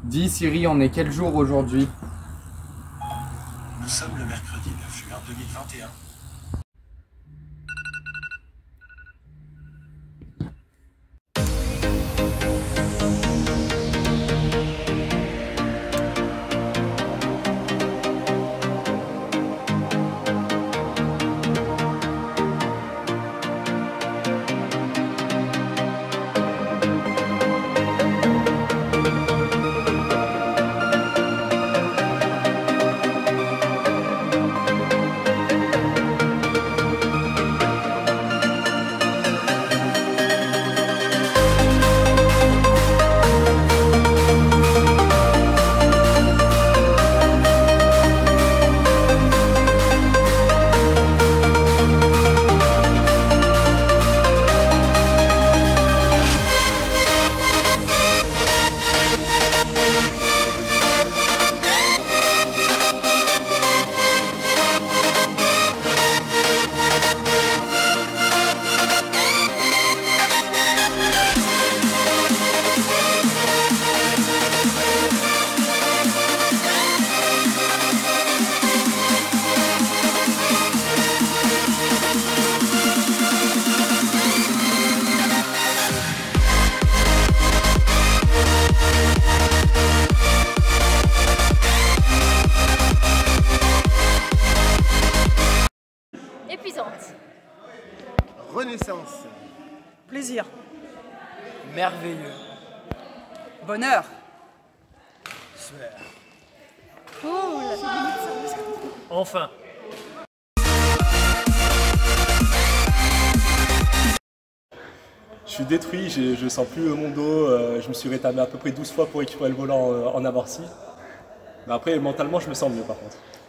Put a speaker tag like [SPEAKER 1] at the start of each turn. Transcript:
[SPEAKER 1] Dis Siri, on est quel jour aujourd'hui?
[SPEAKER 2] Nous sommes le mercredi 9 juin 2021.
[SPEAKER 3] Épuisante.
[SPEAKER 4] Renaissance.
[SPEAKER 5] Plaisir.
[SPEAKER 6] Merveilleux.
[SPEAKER 5] Bonheur.
[SPEAKER 6] Enfin.
[SPEAKER 7] Je suis détruit, je sens plus mon dos, je me suis rétamé à peu près 12 fois pour récupérer le volant en amorti. Mais après, mentalement, je me sens mieux par contre.